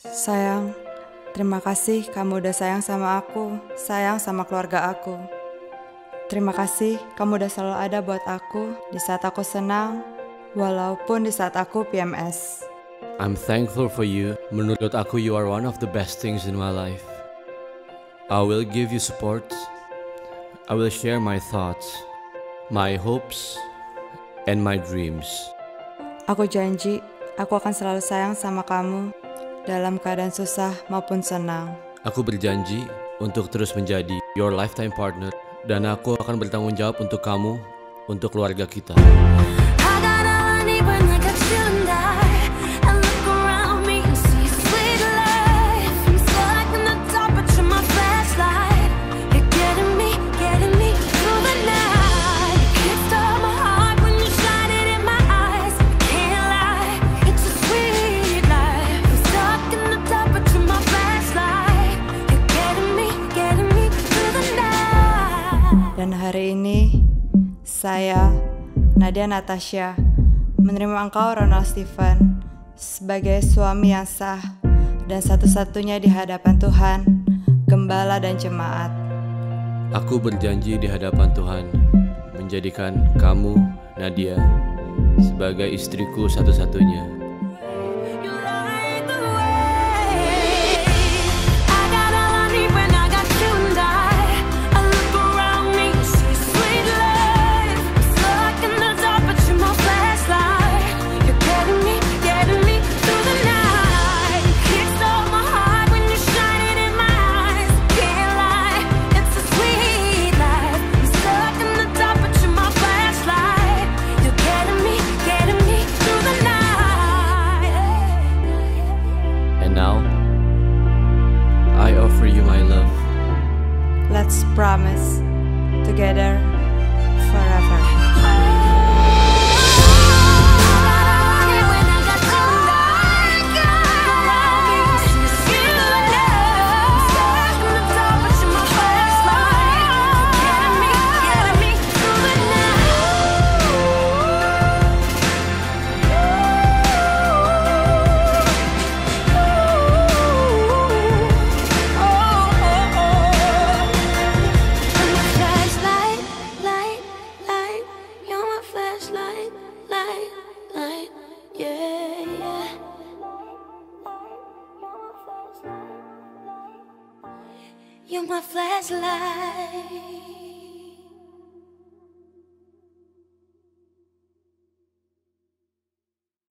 Sayang, terima kasih kamu udah sayang sama aku, sayang sama keluarga aku. Terima kasih kamu udah selalu ada buat aku di saat aku senang, walaupun di saat aku PMS. I'm thankful for you. Menurut aku, you are one of the best things in my life. I will give you support. I will share my thoughts, my hopes, and my dreams. Aku janji, aku akan selalu sayang sama kamu dalam keadaan susah maupun senang. Aku berjanji untuk terus menjadi your lifetime partner, dan aku akan bertanggung jawab untuk kamu, untuk keluarga kita. Dan hari ini, saya, Nadia Natasha, menerima engkau Ronald Stephen sebagai suami yang sah dan satu-satunya di hadapan Tuhan, Gembala dan Jemaat. Aku berjanji di hadapan Tuhan menjadikan kamu, Nadia, sebagai istriku satu-satunya. Now, I offer you my love. Let's promise together forever. You're my flashlight.